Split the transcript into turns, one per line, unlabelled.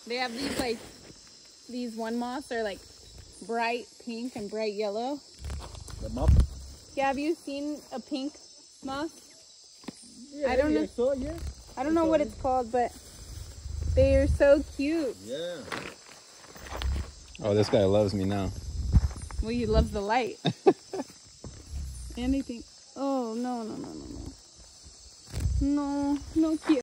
They have these like, these one moths are like bright pink and bright yellow.
The moth?
Yeah, have you seen a pink moth?
Yeah,
I don't know.
So, yeah.
I don't know what it's called, but they are so cute.
Yeah.
Oh, this guy loves me now.
Well, he loves the light. Anything. Oh, no, no, no, no, no. No, no cute.